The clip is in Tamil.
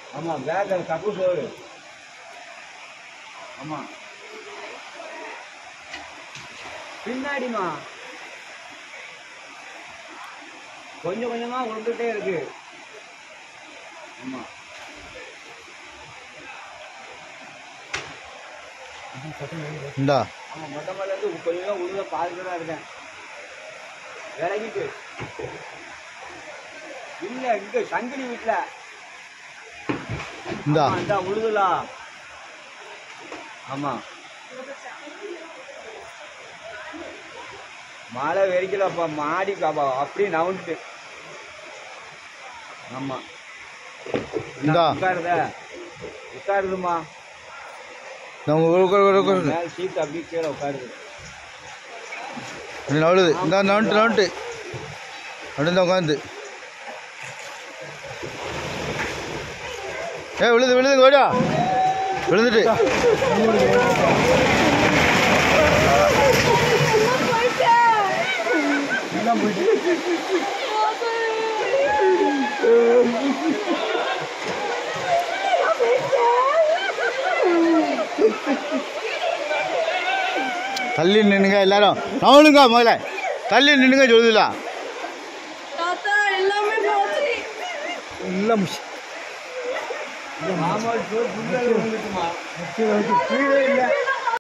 ஆமா பேக் கப்பு சோறு. ஆமா பின்னாடிமா கொஞ்சம் கொஞ்சமா விழுந்துட்டே இருக்கு. ஆமா இந்தா ஆமா மொட்டை மேல இருந்து கொஞ்சம் உழுத பார்த்துட்டு தான் இருக்கேன். விலகிட்டு இல்ல இங்க சங்கிலி வீட்டுல இந்தா இந்த உழுதுலாம். ஆமா மழை வெறிக்கலப்பா மாடி பாப்பா அப்படியே நவுந்துட்டு. ஆமா இந்தா உட்காருத உட்காருதுமா மேல சீட்டு அப்படியே கீழே உட்காருது. நவுளுது இந்த நவுண்டு அப்படி தான் உட்காந்து விழுது கோடா விழுந்துட்டு தள்ளி நின்னுங்க எல்லாரும். நவனுங்க முதல்ல தள்ளி நின்னுங்க சொல்லுதுல கீழே இல்லை.